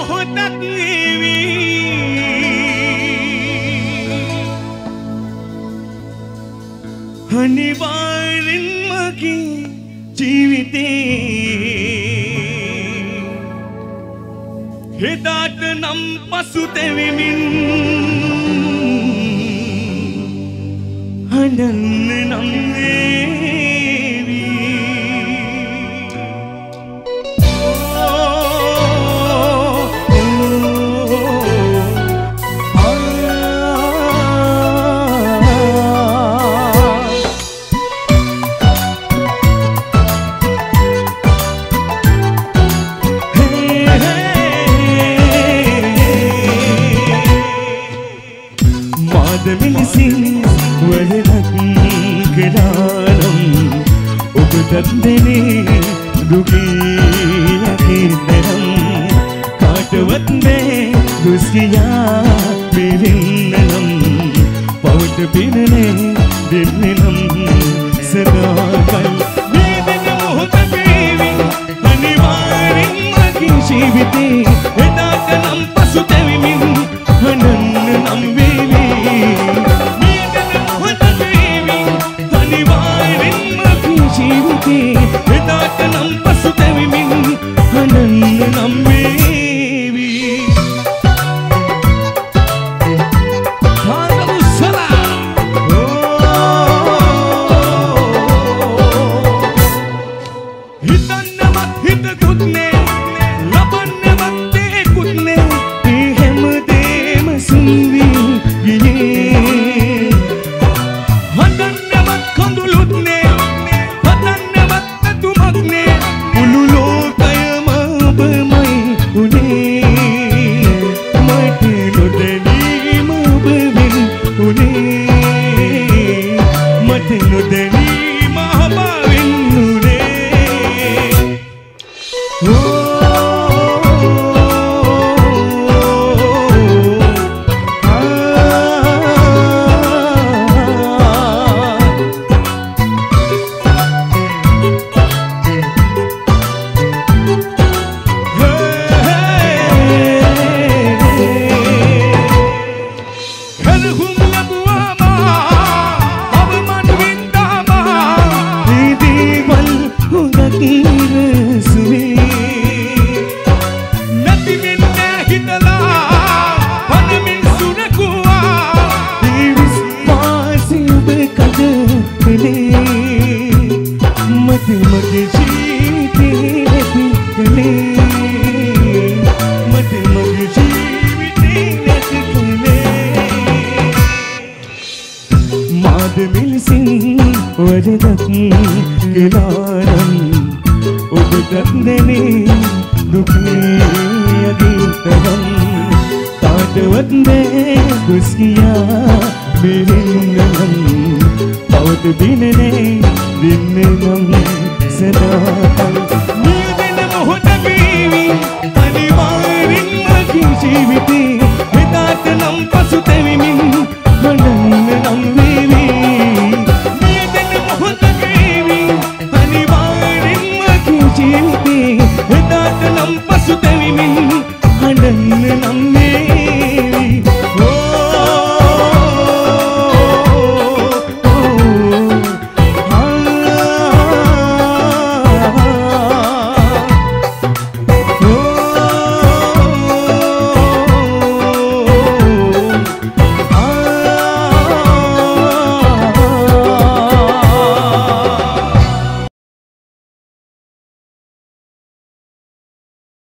මොහොතක් වේවි අනිවාර්යෙන් මගේ ජීවිතේ හෙදාට නම් පසුතැවෙමින් හඬන්න නම් වේවි තත්දෙනි දුකී යකින්දනම් කාටවත් මේ දුස්කියා පිරින්නනම් පවට පිනනේ දෙන්නෙනම් සදාකල් වේදන මොහොත වේවි අනිවාර්යෙන් මගේ ජීවිතේ එදාට නම් පසුතැවෙමින් හඬන්න නම් වේවි වේදන මොහොත වේවි අනිවාර්යෙන් ජීවිතේ එදාට නම් පසුතැවෙමින් හඬන්න නම් වේවි හානමුසලා හිතන්නවත් හිතකුත් නේ ලබන්නවත් දේකුත් නේ මේ හැමදේම සුන්වී ගියේ හඬන්නවත් කඳුළුත් නේ වේදන මොහොත වේවි